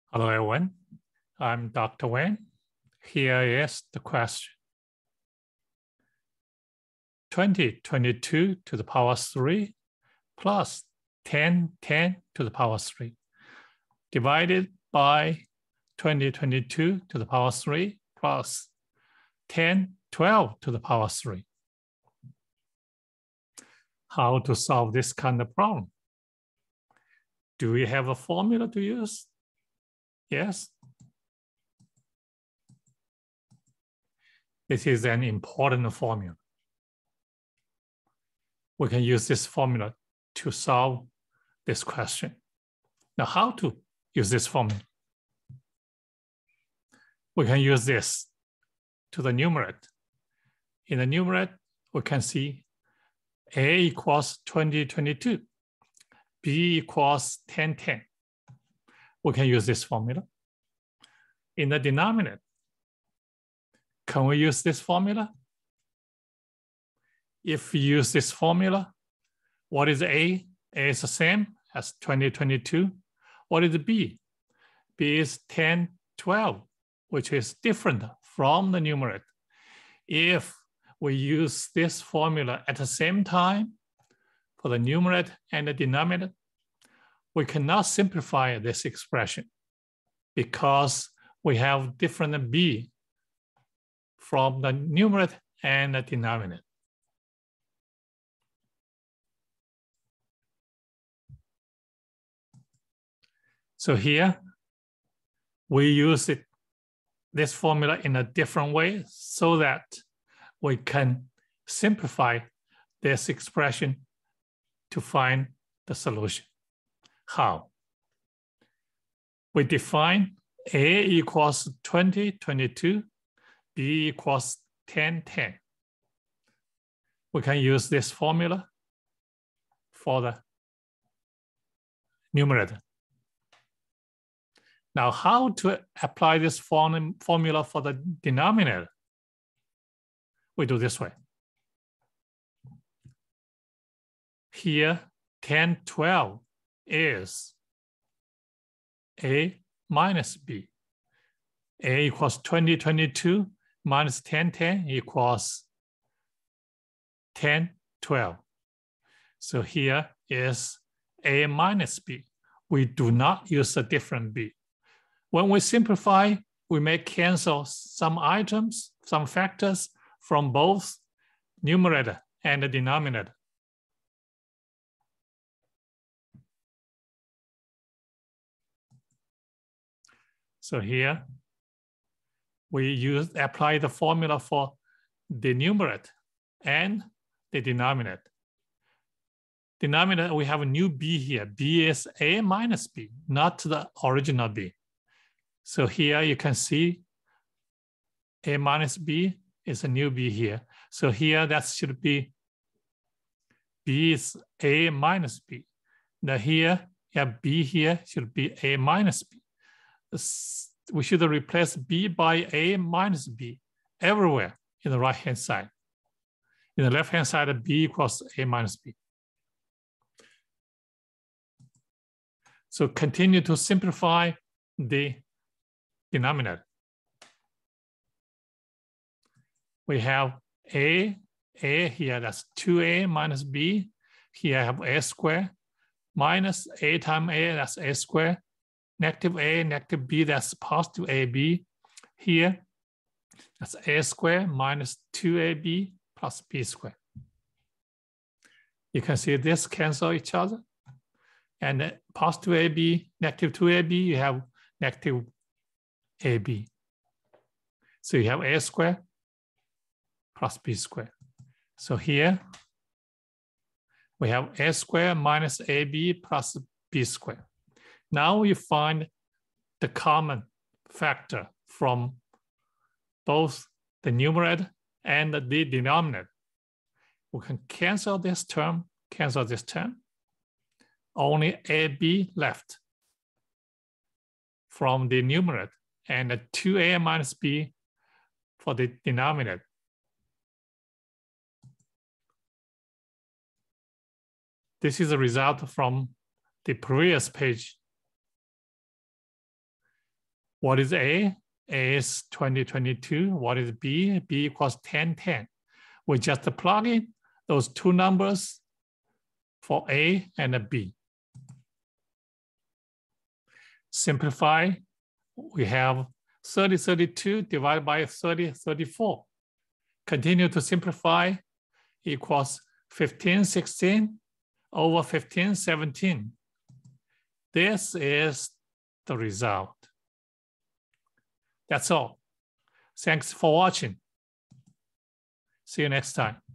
Hello, everyone. I'm Dr. Wang. Here is the question. 2022 to the power 3 plus 1010 to the power 3 divided by 2022 to the power 3 plus 1012 to the power 3. How to solve this kind of problem? Do we have a formula to use? Yes. This is an important formula. We can use this formula to solve this question. Now, how to use this formula? We can use this to the numerator. In the numerator, we can see A equals 2022, B equals 1010. We can use this formula. In the denominator, can we use this formula? If we use this formula, what is A? A is the same as 2022. What is B? B is 1012, which is different from the numerator. If we use this formula at the same time for the numerator and the denominator, we cannot simplify this expression because we have different B from the numerator and the denominator. So here, we use this formula in a different way so that we can simplify this expression to find the solution. How? We define A equals 2022, B equals 1010. We can use this formula for the numerator. Now, how to apply this formula for the denominator? We do this way. Here, 1012 is A minus B. A equals 2022 minus 1010 equals 1012. So here is A minus B. We do not use a different B. When we simplify, we may cancel some items, some factors from both numerator and the denominator. So here, we apply the formula for the numerator and the denominator. Denominator, we have a new B here. B is A minus B, not the original B. So here you can see A minus B is a new B here. So here that should be B is A minus B. Now here, B here should be A minus B. We should replace B by A minus B everywhere in the right-hand side. In the left-hand side, B equals A minus B. So continue to simplify the denominator. We have A here, that's 2A minus B. Here I have A squared minus A times A, that's A squared. Negative A, negative B, that's positive AB. Here, that's A squared minus 2AB plus B squared. You can see this cancel each other. And positive AB, negative 2AB, you have negative AB. So you have A squared plus B squared. So here, we have A squared minus AB plus B squared. Now we find the common factor from both the numerator and the denominator. We can cancel this term, cancel this term. Only AB left from the numerator and 2A minus B for the denominator. This is a result from the previous page. What is A? A is 2022. What is B? B equals 1010. We just plug in those two numbers for A and a B. Simplify, we have 3032 divided by 3034. Continue to simplify, equals 1516 over 1517. This is the result. That's all. Thanks for watching. See you next time.